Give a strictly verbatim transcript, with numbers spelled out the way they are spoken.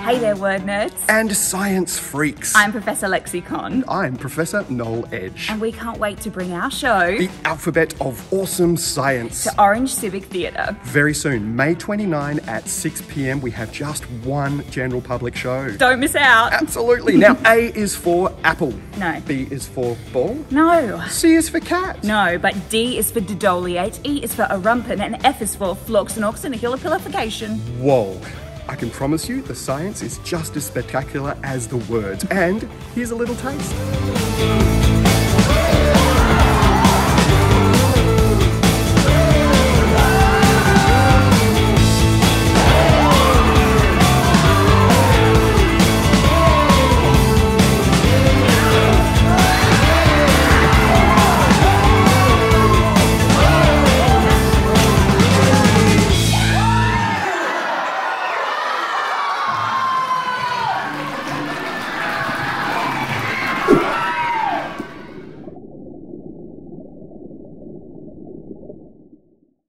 Hey there, word nerds. And science freaks. I'm Professor Lexi Con. I'm Professor Noel Edge. And we can't wait to bring our show, The Alphabet of Awesome Science, to Orange Civic Theatre. very soon, May twenty-ninth at six p m We have just one general public show. Don't miss out. Absolutely. Now, A is for apple. No. B is for ball. No. C is for cat. No, but D is for dodoliate, E is for erumpin, and F is for flux and ox and ahilopilification. Whoa. I can promise you the science is just as spectacular as the words. And here's a little taste.